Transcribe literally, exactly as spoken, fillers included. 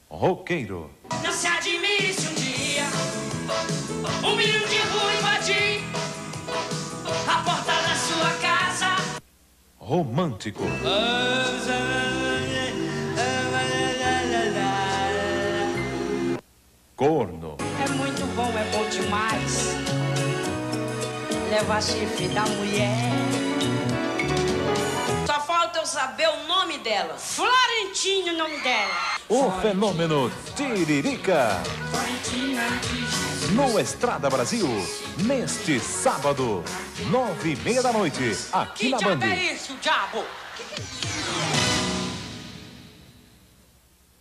roqueiro. Não se admire se um dia um menino de rua invadir a porta da sua casa. Romântico. Corno. É muito bom, é bom demais levar chifre da mulher. Só falta eu saber o nome dela. Florentina, o nome dela. O fenômeno Tiririca. No Estrada Brasil, neste sábado, nove e meia da noite, aqui Que na diabo Band. é isso, diabo? Que que é isso?